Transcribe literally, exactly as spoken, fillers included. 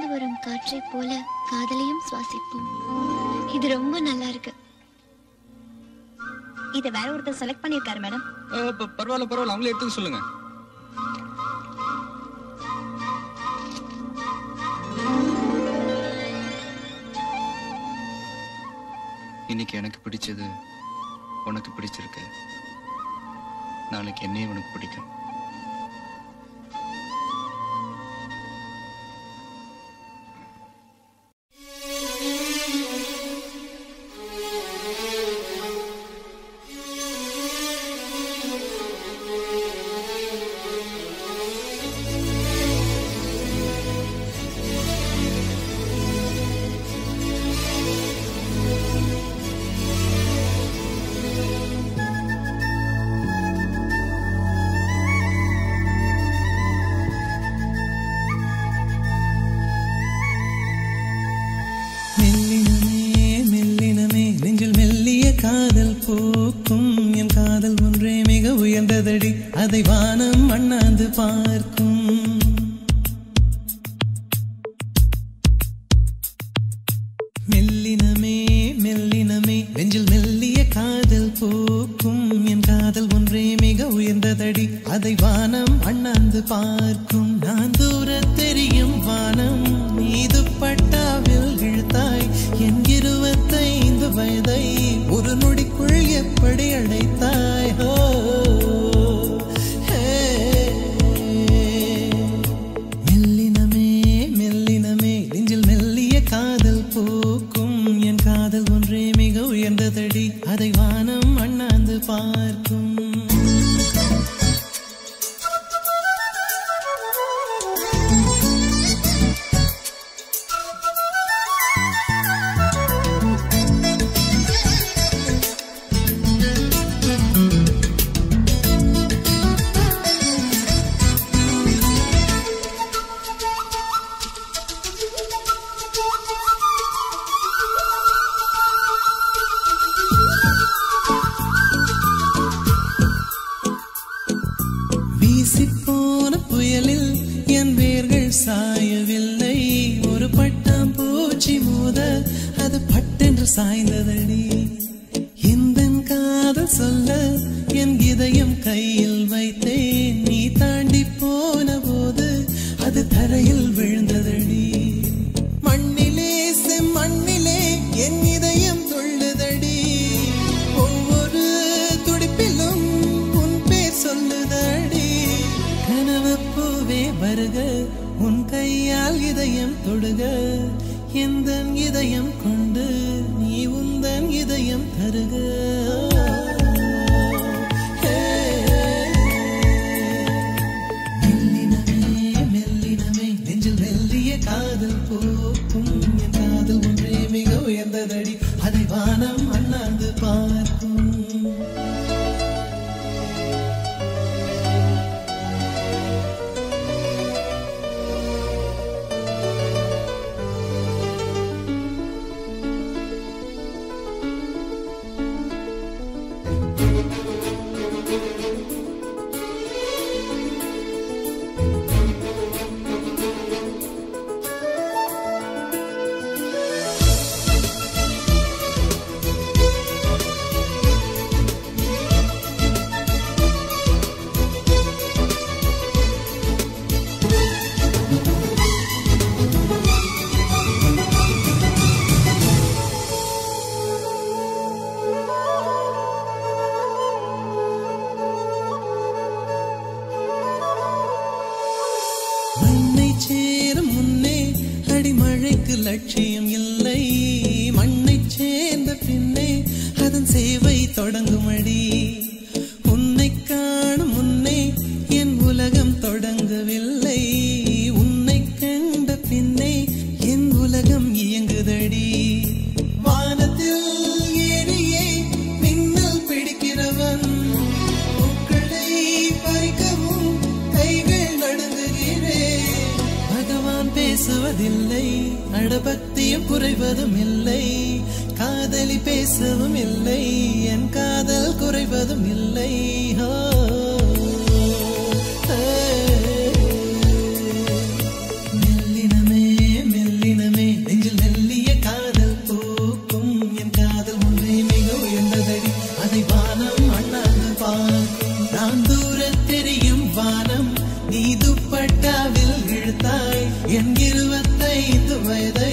வரும் காற்றை போல காதலையும் சுவாசிப்போம். இது ரொம்ப நல்லா இருக்கு. இத வேற ஒருத்தர் செலக்ட் பண்ணிருக்காரு மேடம். பரவாயில்ல பரவாயில்ல, அவங்களே எடுத்துக்க சொல்லுங்க. இன்னைக்கு எனக்கு பிடிச்சது உனக்கு பிடிச்சிருக்கு, நாளைக்கு என்னையும் உனக்கு பிடிக்கும். அதை வானம் அண்ணாந்து பார்க்கும். மெல்லினமே மெல்லினமே நெஞ்சில் மெல்லிய காதல் போக்கும். என் காதல் ஒன்றே மிக உயர்ந்ததடி, அதை வானம் அண்ணாந்து பார்க்கும். நான் தூர தெரியும் வானம் மீது பட்டாவில் இழுத்தாய். என் இருபத்தைந்து வயதை ஒரு நொடிக்குள் எப்படி அடைத்தாய்? ஹோ அதை வானம் அண்ணாந்து பார்க்கும். சாயவில்லை ஒரு பட்டாம் பூச்சி மோத அது பட்டென்று சாய்ந்ததடி. இந்த காதல் சொல்ல என் இதயம் கையில் வைத்தேன். நீ தாண்டி போன போது அது தரையில் விழுந்ததடி. மண்ணிலே செம்மண்ணிலே என் இதயம் துள்ளுதடி. ஒவ்வொரு துடிப்பிலும் உன் பேர் சொல்லுதடி. கனவு பூவே வருக, உன் கையால் இதயம் தொடுக. எந்தன் இதயம் கொண்டு நீ உந்தன் இதயம் தருக. மெல்லினமே மெல்லினமே நெஞ்சில் மெல்லிய காதல் போக்கும். என் காதல் ஒன்றே மிக உயர்ந்ததடி, அதை வானம் அண்ணாந்து பார்க்கும். சேரும் முன்னே அடிமழைக்கு லட்சியம் இல்லை. மண்ணை சேர்ந்த பின்னே அதன் சேவை தொடங்கும் அடி. உன்னை காணும் முன்னே என் உலகம் தொடங்கவில்லை. உன்னை கண்ட பின்னே என் உலகம் இயங்குதடி. வானத்தில் ஏறியே மின்னல் பிடிக்கிறவன் பூக்களை பறிக்கவும் கைகள் நடுங்குகிறேன். பகவான் பேசுவதில்லை, அடபக்தியும் குறைவதும் இல்லை. காதலி பேசவும் இல்லை, என் காதல் குறைவதும் இல்லை. மெல்லினமே நான் தூர தெரியும் வானம் நீ துப்பட்டாவில் இழுத்தாய் என் இருபத்தைந்து வயதை